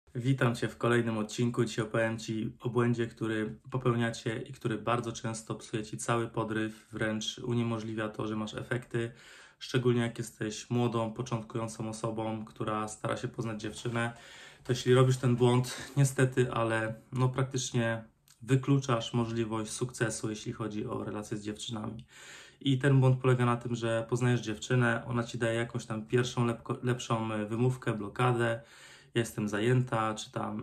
Witam Cię w kolejnym odcinku. Dzisiaj opowiem Ci o błędzie, który popełniacie i który bardzo często psuje Ci cały podryw, wręcz uniemożliwia to, że masz efekty, szczególnie jak jesteś młodą, początkującą osobą, która stara się poznać dziewczynę. To jeśli robisz ten błąd, niestety, ale praktycznie wykluczasz możliwość sukcesu, jeśli chodzi o relacje z dziewczynami. I ten błąd polega na tym, że poznajesz dziewczynę, ona Ci daje jakąś tam pierwszą, lepszą wymówkę, blokadę, jestem zajęta, czy tam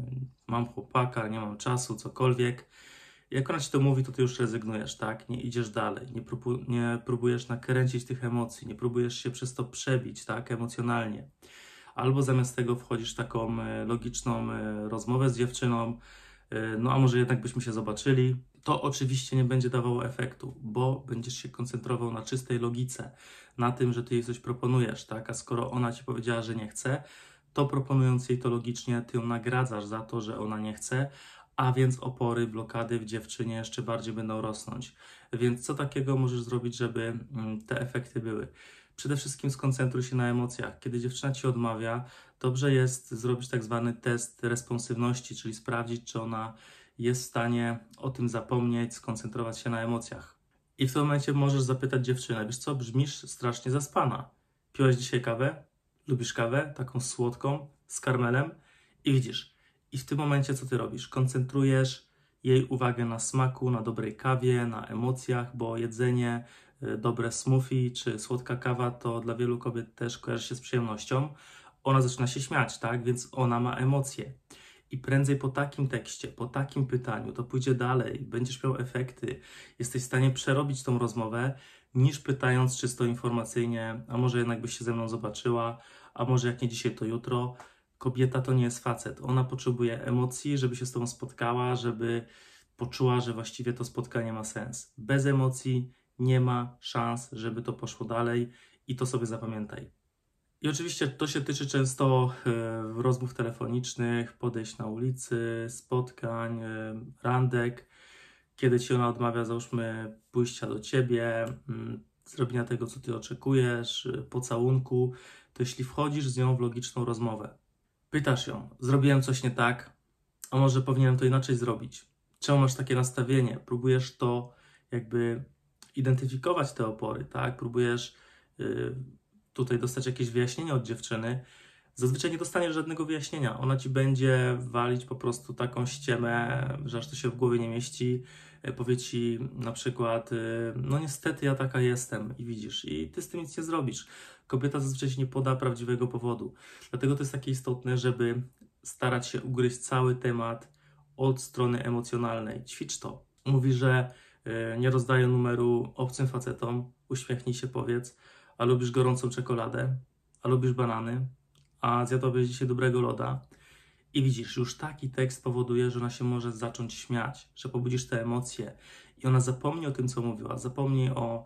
mam chłopaka, nie mam czasu, cokolwiek. Jak ona ci to mówi, to ty już rezygnujesz, tak? Nie idziesz dalej, nie próbujesz nakręcić tych emocji, nie próbujesz się przez to przebić, tak? Emocjonalnie. Albo zamiast tego wchodzisz w taką logiczną rozmowę z dziewczyną, no a może jednak byśmy się zobaczyli. To oczywiście nie będzie dawało efektu, bo będziesz się koncentrował na czystej logice, na tym, że ty jej coś proponujesz, tak? A skoro ona ci powiedziała, że nie chce, to proponując jej to logicznie, ty ją nagradzasz za to, że ona nie chce, a więc opory, blokady w dziewczynie jeszcze bardziej będą rosnąć. Więc co takiego możesz zrobić, żeby te efekty były? Przede wszystkim skoncentruj się na emocjach. Kiedy dziewczyna ci odmawia, dobrze jest zrobić tak zwany test responsywności, czyli sprawdzić, czy ona jest w stanie o tym zapomnieć, skoncentrować się na emocjach. I w tym momencie możesz zapytać dziewczynę, wiesz co, brzmisz strasznie zaspana. Piłaś dzisiaj kawę? Lubisz kawę? Taką słodką, z karmelem? I widzisz, i w tym momencie co ty robisz? Koncentrujesz jej uwagę na smaku, na dobrej kawie, na emocjach, bo jedzenie, dobre smoothie czy słodka kawa to dla wielu kobiet też kojarzy się z przyjemnością. Ona zaczyna się śmiać, tak? Więc ona ma emocje. I prędzej po takim tekście, po takim pytaniu, to pójdzie dalej, będziesz miał efekty, jesteś w stanie przerobić tą rozmowę, niż pytając czysto informacyjnie, a może jednak byś się ze mną zobaczyła, a może jak nie dzisiaj, to jutro. Kobieta to nie jest facet, ona potrzebuje emocji, żeby się z tobą spotkała, żeby poczuła, że właściwie to spotkanie ma sens. Bez emocji nie ma szans, żeby to poszło dalej i to sobie zapamiętaj. I oczywiście to się tyczy często rozmów telefonicznych, podejść na ulicy, spotkań, randek, kiedy ci ona odmawia, załóżmy, pójścia do ciebie, zrobienia tego, co ty oczekujesz, pocałunku, to jeśli wchodzisz z nią w logiczną rozmowę, pytasz ją, zrobiłem coś nie tak, a może powinienem to inaczej zrobić? Czemu masz takie nastawienie? Próbujesz to jakby identyfikować te opory, tak? Próbujesz tutaj dostać jakieś wyjaśnienie od dziewczyny. Zazwyczaj nie dostaniesz żadnego wyjaśnienia. Ona ci będzie walić po prostu taką ściemę, że aż to się w głowie nie mieści. Powie ci na przykład, no niestety ja taka jestem i widzisz, i ty z tym nic nie zrobisz. Kobieta zazwyczaj ci nie poda prawdziwego powodu. Dlatego to jest takie istotne, żeby starać się ugryźć cały temat od strony emocjonalnej. Ćwicz to. Mówi, że nie rozdaje numeru obcym facetom. Uśmiechnij się, powiedz, a lubisz gorącą czekoladę, a lubisz banany, a zjadłabyś dzisiaj dobrego loda. I widzisz, już taki tekst powoduje, że ona się może zacząć śmiać, że pobudzisz te emocje i ona zapomni o tym, co mówiła, zapomni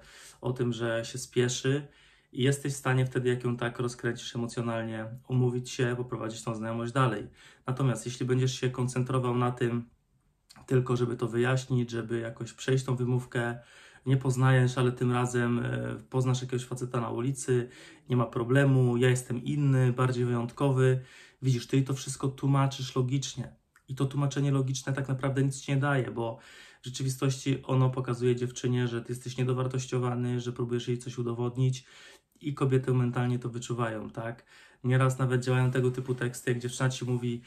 o tym, że się spieszy i jesteś w stanie wtedy, jak ją tak rozkręcisz emocjonalnie, umówić się, poprowadzić tą znajomość dalej. Natomiast jeśli będziesz się koncentrował na tym, tylko żeby to wyjaśnić, żeby jakoś przejść tą wymówkę, nie poznajesz, ale tym razem poznasz jakiegoś faceta na ulicy, nie ma problemu, ja jestem inny, bardziej wyjątkowy. Widzisz, ty to wszystko tłumaczysz logicznie. I to tłumaczenie logiczne tak naprawdę nic ci nie daje, bo w rzeczywistości ono pokazuje dziewczynie, że ty jesteś niedowartościowany, że próbujesz jej coś udowodnić i kobiety mentalnie to wyczuwają, tak? Nieraz nawet działają tego typu teksty, jak dziewczyna ci mówi,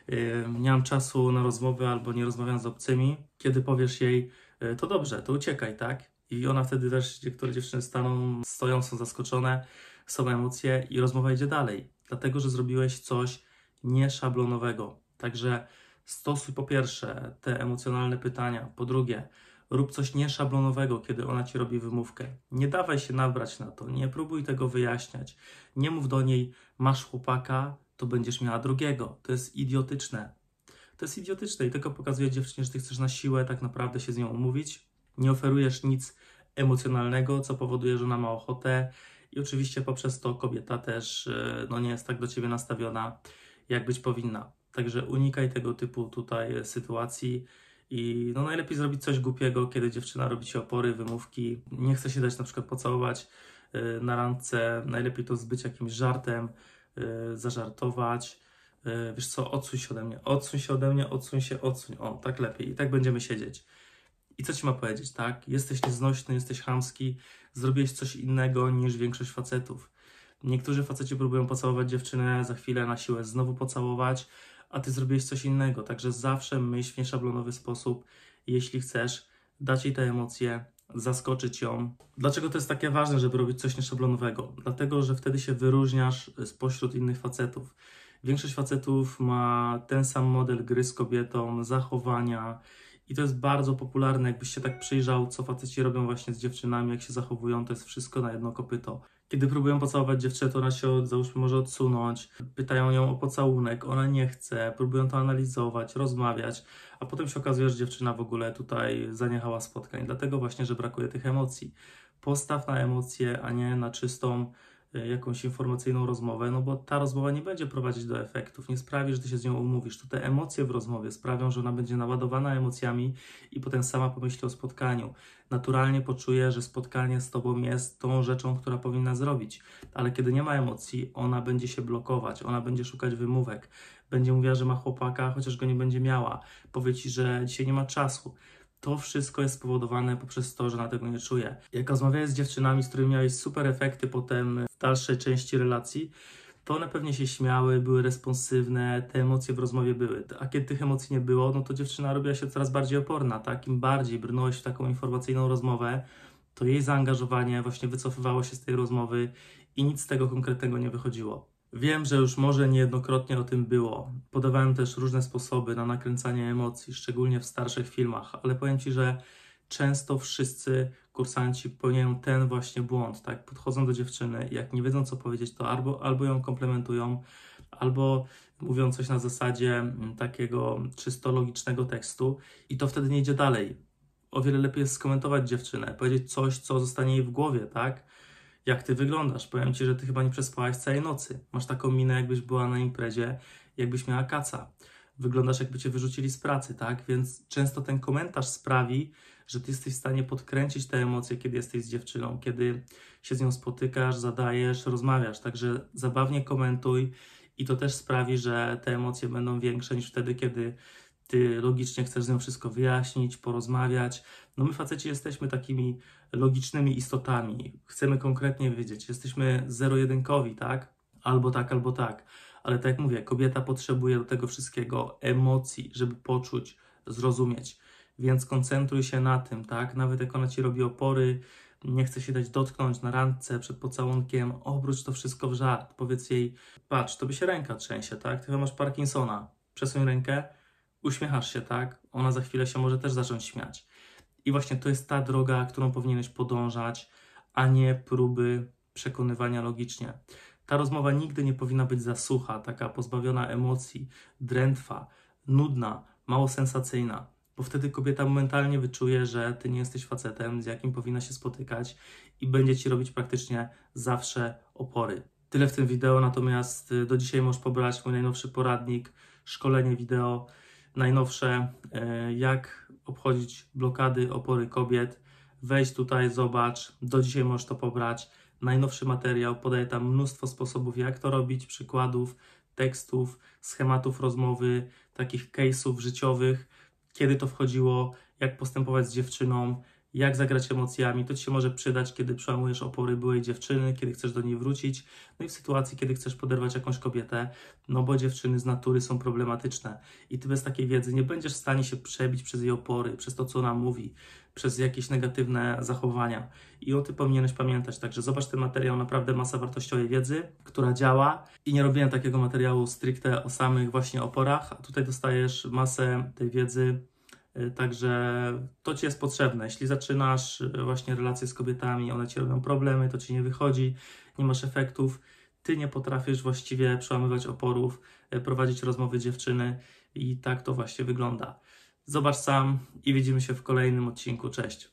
nie mam czasu na rozmowę albo nie rozmawiam z obcymi, kiedy powiesz jej, to dobrze, to uciekaj, tak? I ona wtedy też, niektóre dziewczyny stoją, są zaskoczone, są emocje i rozmowa idzie dalej, dlatego, że zrobiłeś coś nieszablonowego. Także stosuj po pierwsze te emocjonalne pytania, po drugie rób coś nieszablonowego, kiedy ona ci robi wymówkę. Nie dawaj się nabrać na to, nie próbuj tego wyjaśniać, nie mów do niej, masz chłopaka, to będziesz miała drugiego. To jest idiotyczne. To jest idiotyczne i tylko pokazuje dziewczynie, że ty chcesz na siłę tak naprawdę się z nią umówić. Nie oferujesz nic emocjonalnego, co powoduje, że ona ma ochotę i oczywiście poprzez to kobieta też nie jest tak do ciebie nastawiona, jak być powinna. Także unikaj tego typu tutaj sytuacji i najlepiej zrobić coś głupiego, kiedy dziewczyna robi ci opory, wymówki, nie chce się dać na przykład pocałować na randce, najlepiej to zbyć jakimś żartem, zażartować, wiesz co, odsuń się ode mnie, odsuń się ode mnie, odsuń się, odsuń. O, tak lepiej. I tak będziemy siedzieć. I co ci ma powiedzieć, tak? Jesteś nieznośny, jesteś chamski, zrobiłeś coś innego niż większość facetów. Niektórzy faceci próbują pocałować dziewczynę, za chwilę na siłę znowu pocałować, a ty zrobiłeś coś innego. Także zawsze myśl w nieszablonowy sposób, jeśli chcesz dać jej te emocje, zaskoczyć ją. Dlaczego to jest takie ważne, żeby robić coś nieszablonowego? Dlatego, że wtedy się wyróżniasz spośród innych facetów. Większość facetów ma ten sam model gry z kobietą, zachowania i to jest bardzo popularne. Jakbyś się tak przyjrzał, co faceci robią właśnie z dziewczynami, jak się zachowują, to jest wszystko na jedno kopyto. Kiedy próbują pocałować dziewczynę, to ona się, załóżmy, może odsunąć, pytają ją o pocałunek, ona nie chce, próbują to analizować, rozmawiać, a potem się okazuje, że dziewczyna w ogóle tutaj zaniechała spotkań, dlatego właśnie, że brakuje tych emocji. Postaw na emocje, a nie na czystą jakąś informacyjną rozmowę, no bo ta rozmowa nie będzie prowadzić do efektów, nie sprawi, że ty się z nią umówisz. To te emocje w rozmowie sprawią, że ona będzie naładowana emocjami i potem sama pomyśli o spotkaniu. Naturalnie poczuje, że spotkanie z tobą jest tą rzeczą, która powinna zrobić, ale kiedy nie ma emocji, ona będzie się blokować, ona będzie szukać wymówek, będzie mówiła, że ma chłopaka, chociaż go nie będzie miała, powie ci, że dzisiaj nie ma czasu. To wszystko jest spowodowane poprzez to, że ona tego nie czuje. Jak rozmawiałeś z dziewczynami, z którymi miałeś super efekty potem w dalszej części relacji, to one pewnie się śmiały, były responsywne, te emocje w rozmowie były. A kiedy tych emocji nie było, no to dziewczyna robiła się coraz bardziej oporna, tak? Im bardziej brnąłeś w taką informacyjną rozmowę, to jej zaangażowanie właśnie wycofywało się z tej rozmowy i nic z tego konkretnego nie wychodziło. Wiem, że już może niejednokrotnie o tym było. Podawałem też różne sposoby na nakręcanie emocji, szczególnie w starszych filmach, ale powiem ci, że często wszyscy kursanci popełniają ten właśnie błąd, tak? Podchodzą do dziewczyny i jak nie wiedzą, co powiedzieć, to albo ją komplementują, albo mówią coś na zasadzie takiego czysto logicznego tekstu i to wtedy nie idzie dalej. O wiele lepiej jest skomentować dziewczynę, powiedzieć coś, co zostanie jej w głowie, tak? Jak ty wyglądasz? Powiem ci, że ty chyba nie przespałaś całej nocy. Masz taką minę, jakbyś była na imprezie, jakbyś miała kaca. Wyglądasz, jakby cię wyrzucili z pracy, tak? Więc często ten komentarz sprawi, że ty jesteś w stanie podkręcić te emocje, kiedy jesteś z dziewczyną, kiedy się z nią spotykasz, zadajesz, rozmawiasz. Także zabawnie komentuj i to też sprawi, że te emocje będą większe niż wtedy, kiedy ty logicznie chcesz z nią wszystko wyjaśnić, porozmawiać. No my faceci jesteśmy takimi logicznymi istotami. Chcemy konkretnie wiedzieć. Jesteśmy zero-jedynkowi, tak? Albo tak, albo tak. Ale tak jak mówię, kobieta potrzebuje do tego wszystkiego emocji, żeby poczuć, zrozumieć. Więc koncentruj się na tym, tak? Nawet jak ona ci robi opory, nie chce się dać dotknąć na randce, przed pocałunkiem, obróć to wszystko w żart. Powiedz jej, patrz, tobie się ręka trzęsie, tak? Ty chyba masz Parkinsona. Przesuń rękę, uśmiechasz się, tak? Ona za chwilę się może też zacząć śmiać. I właśnie to jest ta droga, którą powinieneś podążać, a nie próby przekonywania logicznie. Ta rozmowa nigdy nie powinna być za sucha, taka pozbawiona emocji, drętwa, nudna, mało sensacyjna, bo wtedy kobieta momentalnie wyczuje, że ty nie jesteś facetem, z jakim powinna się spotykać i będzie ci robić praktycznie zawsze opory. Tyle w tym wideo, natomiast do dzisiaj możesz pobrać mój najnowszy poradnik, szkolenie wideo, najnowsze, jak obchodzić blokady, opory kobiet. Wejdź tutaj, zobacz, do dzisiaj możesz to pobrać. Najnowszy materiał, podaję tam mnóstwo sposobów, jak to robić, przykładów, tekstów, schematów rozmowy, takich case'ów życiowych, kiedy to wchodziło, jak postępować z dziewczyną, jak zagrać emocjami. To ci się może przydać, kiedy przełamujesz opory byłej dziewczyny, kiedy chcesz do niej wrócić, no i w sytuacji, kiedy chcesz poderwać jakąś kobietę, no bo dziewczyny z natury są problematyczne i ty bez takiej wiedzy nie będziesz w stanie się przebić przez jej opory, przez to, co ona mówi, przez jakieś negatywne zachowania i o tym powinieneś pamiętać. Także zobacz ten materiał, naprawdę masa wartościowej wiedzy, która działa i nie robiłem takiego materiału stricte o samych właśnie oporach, a tutaj dostajesz masę tej wiedzy. Także to ci jest potrzebne. Jeśli zaczynasz właśnie relacje z kobietami, one ci robią problemy, to ci nie wychodzi, nie masz efektów, ty nie potrafisz właściwie przełamywać oporów, prowadzić rozmowy dziewczyny i tak to właśnie wygląda. Zobacz sam i widzimy się w kolejnym odcinku. Cześć!